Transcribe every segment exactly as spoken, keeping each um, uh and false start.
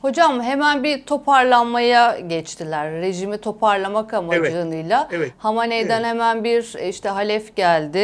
Hocam hemen bir toparlanmaya geçtiler. Rejimi toparlamak Evet, amacıyla. evet, Hamaney'den evet. hemen bir işte halef geldi.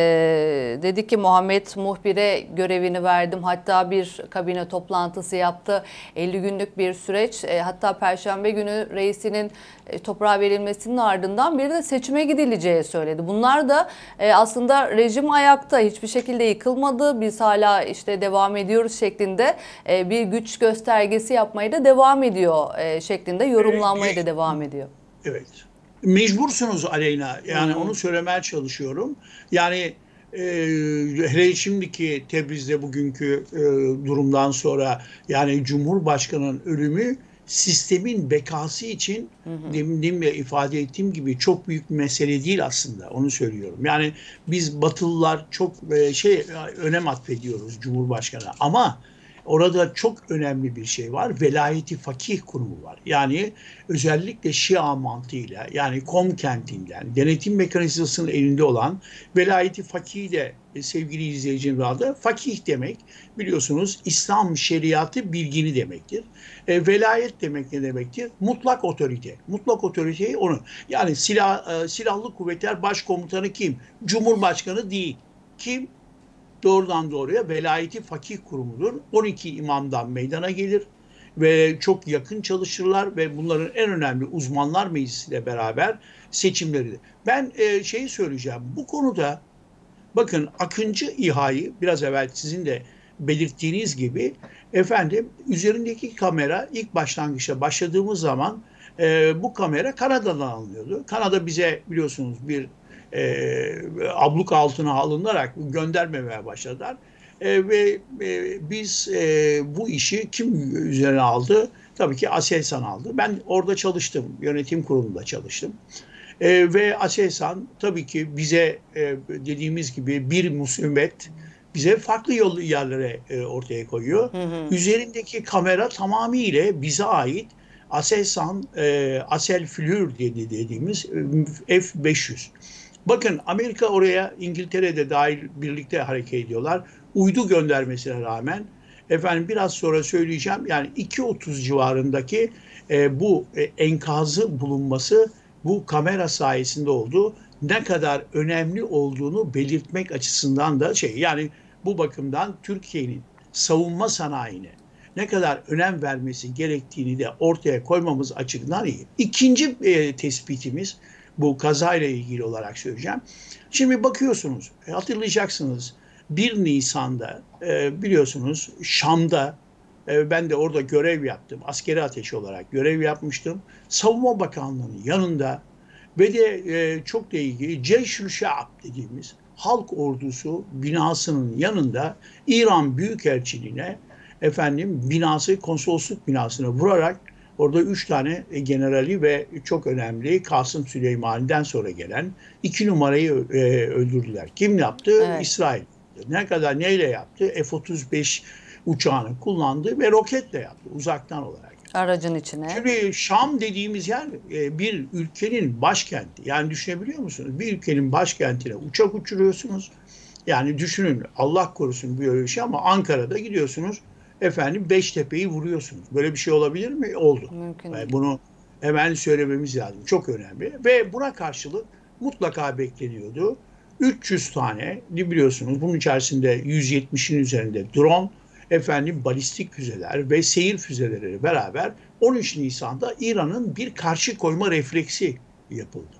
Ee, dedi ki Muhammed Muhbir'e görevini verdim. Hatta bir kabine toplantısı yaptı. elli günlük bir süreç. E, hatta Perşembe günü reisinin e, toprağa verilmesinin ardından bir de seçime gidileceği söyledi. Bunlar da e, aslında rejim ayakta, hiçbir şekilde yıkılmadı. Biz hala işte devam ediyoruz şeklinde e, bir güç göstergesi yapmaya da devam ediyor e, şeklinde yorumlanmaya da devam ediyor. Evet. Mecbursunuz Aleyna. Yani Hmm. onu söylemeye çalışıyorum. Yani e, hele şimdiki Tebriz'de bugünkü e, durumdan sonra yani Cumhurbaşkanı'nın ölümü sistemin bekası için Hı hı. demin, demin de ifade ettiğim gibi çok büyük bir mesele değil aslında. Onu söylüyorum. Yani biz Batılılar çok e, şey önem atfediyoruz Cumhurbaşkanı ama orada çok önemli bir şey var. Velayeti fakih kurumu var. Yani özellikle Şia mantığıyla yani Kom kentinden denetim mekanizmasının elinde olan velayeti fakih de e, sevgili izleyicinin adı fakih demek biliyorsunuz İslam şeriatı bilgini demektir. E, velayet demek ne demektir? Mutlak otorite. Mutlak otoriteyi onu yani silah, e, silahlı kuvvetler başkomutanı kim? Cumhurbaşkanı değil. Kim? Doğrudan doğruya velayeti fakih kurumudur. on iki imamdan meydana gelir ve çok yakın çalışırlar ve bunların en önemli uzmanlar meclisiyle beraber seçimleridir. Ben e, şeyi söyleyeceğim. Bu konuda bakın Akıncı İHA'yı biraz evvel sizin de belirttiğiniz gibi efendim üzerindeki kamera ilk başlangıçta başladığımız zaman e, bu kamera Kanada'dan alınıyordu. Kanada bize biliyorsunuz bir e, abluk altına alınarak göndermemeye başladılar. E, ve e, biz e, bu işi kim üzerine aldı? Tabii ki Aselsan aldı. Ben orada çalıştım, yönetim kurulunda çalıştım. E, ve Aselsan tabii ki bize e, dediğimiz gibi bir musibet bize farklı yol yerlere e, ortaya koyuyor. Hı hı. Üzerindeki kamera tamamıyla bize ait Aselsan, e, Aselflür dediğimiz e, F beş yüz. Bakın Amerika oraya İngiltere'de dahil birlikte hareket ediyorlar. Uydu göndermesine rağmen efendim biraz sonra söyleyeceğim yani iki otuz civarındaki e, bu e, enkazı bulunması bu kamera sayesinde oldu. Ne kadar önemli olduğunu belirtmek açısından da şey yani bu bakımdan Türkiye'nin savunma sanayine ne kadar önem vermesi gerektiğini de ortaya koymamız açısından iyi. İkinci e, tespitimiz bu kazayla ilgili olarak söyleyeceğim. Şimdi bakıyorsunuz e, hatırlayacaksınız bir Nisan'da e, biliyorsunuz Şam'da e, ben de orada görev yaptım. Askeri ateşi olarak görev yapmıştım. Savunma Bakanlığı'nın yanında ve de e, çok da ilgili Ceyşül Şaab dediğimiz halk ordusu binasının yanında İran Büyükelçiliğine efendim binası konsolosluk binasına vurarak orada üç tane generali ve çok önemli Kasım Süleymani'den sonra gelen iki numarayı e, öldürdüler. Kim yaptı? Evet. İsrail. Ne kadar neyle yaptı? F otuz beş uçağını kullandı ve roketle yaptı uzaktan olarak. Aracın içine. Şimdi Şam dediğimiz yer e, bir ülkenin başkenti. Yani düşünebiliyor musunuz? Bir ülkenin başkentine uçak uçuruyorsunuz. Yani düşünün Allah korusun böyle bir şey ama Ankara'da gidiyorsunuz. Efendim Beştepe'yi vuruyorsunuz. Böyle bir şey olabilir mi? Oldu. Mümkün Yani değil. bunu hemen söylememiz lazım. Çok önemli. Ve buna karşılık mutlaka bekleniyordu. üç yüz tane biliyorsunuz bunun içerisinde yüz yetmişin üzerinde drone, efendim balistik füzeler ve seyir füzeleri beraber on üç Nisan'da İran'ın bir karşı koyma refleksi yapıldı.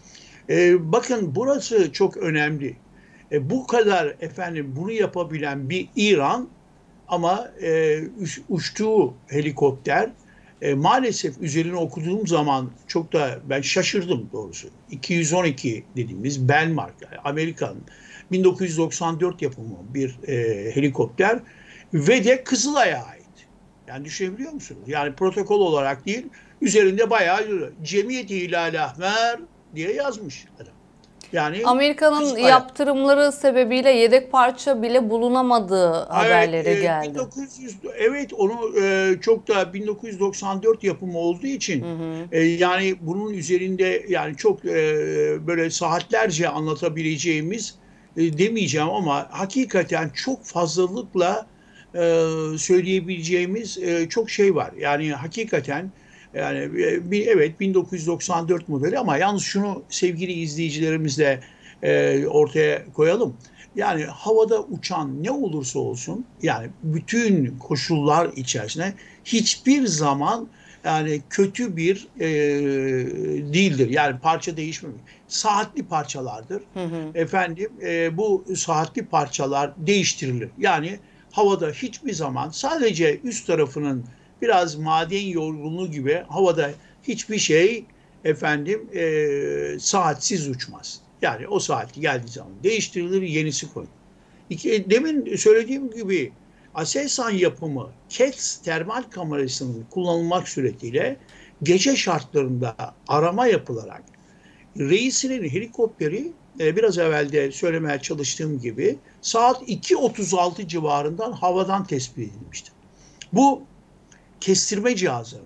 Ee, bakın burası çok önemli. E, bu kadar efendim bunu yapabilen bir İran ama e, uçtuğu helikopter e, maalesef üzerine okuduğum zaman çok da ben şaşırdım doğrusu. iki yüz on iki dediğimiz Benmark, yani Amerikan bin dokuz yüz doksan dört yapımı bir e, helikopter ve de Kızılay'a ait. Yani düşünebiliyor musunuz? Yani protokol olarak değil, üzerinde bayağı Cemiyeti Hilal Ahmer diye yazmış adam. Yani Amerika'nın Kızılay'a. yaptırımları sebebiyle yedek parça bile bulunamadığı Evet, haberleri e, geldi. bin dokuz yüz evet onu e, çok da bin dokuz yüz doksan dört yapımı olduğu Hı için hı. e, yani bunun üzerinde yani çok e, böyle saatlerce anlatabileceğimiz e, demeyeceğim ama hakikaten çok fazlalıkla e, söyleyebileceğimiz e, çok şey var. Yani hakikaten yani e, bir, evet bin dokuz yüz doksan dört modeli ama yalnız şunu sevgili izleyicilerimizle e, ortaya koyalım. Yani havada uçan ne olursa olsun yani bütün koşullar içerisinde hiçbir zaman yani kötü bir e, değildir. Yani parça değişmemiş. Saatli parçalardır. Hı hı. Efendim e, bu saatli parçalar değiştirilir. Yani havada hiçbir zaman sadece üst tarafının biraz maden yorgunluğu gibi havada hiçbir şey efendim e, saatsiz uçmaz. Yani o saati geldiği zaman değiştirilir, yenisi konulur. İki, demin söylediğim gibi Aselsan yapımı CATS termal kamerasının kullanılmak suretiyle gece şartlarında arama yapılarak reisinin helikopteri e, biraz evvel de söylemeye çalıştığım gibi saat iki otuz altı civarından havadan tespit edilmiştir. Bu kestirme cihazlarında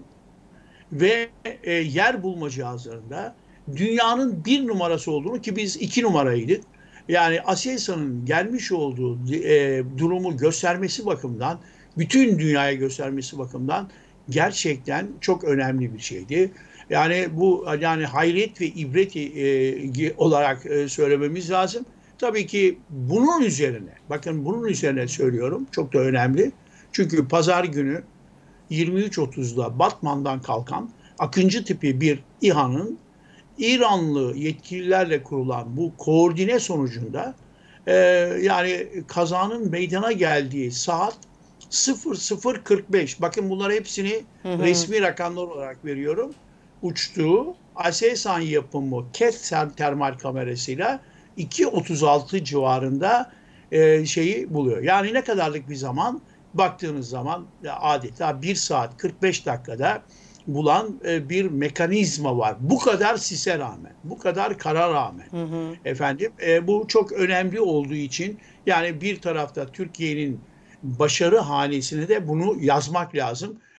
ve e, yer bulma cihazlarında dünyanın bir numarası olduğunu ki biz iki numaraydık. Yani Aselsan'ın gelmiş olduğu e, durumu göstermesi bakımından, bütün dünyaya göstermesi bakımından gerçekten çok önemli bir şeydi. Yani bu yani hayret ve ibret e, olarak e, söylememiz lazım. Tabii ki bunun üzerine, bakın bunun üzerine söylüyorum, çok da önemli. Çünkü pazar günü yirmi üç otuzda Batman'dan kalkan Akıncı tipi bir İHA'nın İranlı yetkililerle kurulan bu koordine sonucunda e, yani kazanın meydana geldiği saat sıfır sıfır kırk beş. Bakın bunlar hepsini Hı hı. resmi rakamlar olarak veriyorum. Uçtuğu Aselsan yapımı CATS termal kamerasıyla iki otuz altı civarında e, şeyi buluyor. Yani ne kadarlık bir zaman baktığınız zaman adeta bir saat kırk beş dakikada bulan e, bir mekanizma var. Bu kadar sise rağmen, bu kadar kara rağmen. Hı hı. Efendim e, bu çok önemli olduğu için yani bir tarafta Türkiye'nin başarı hanesine de bunu yazmak lazım.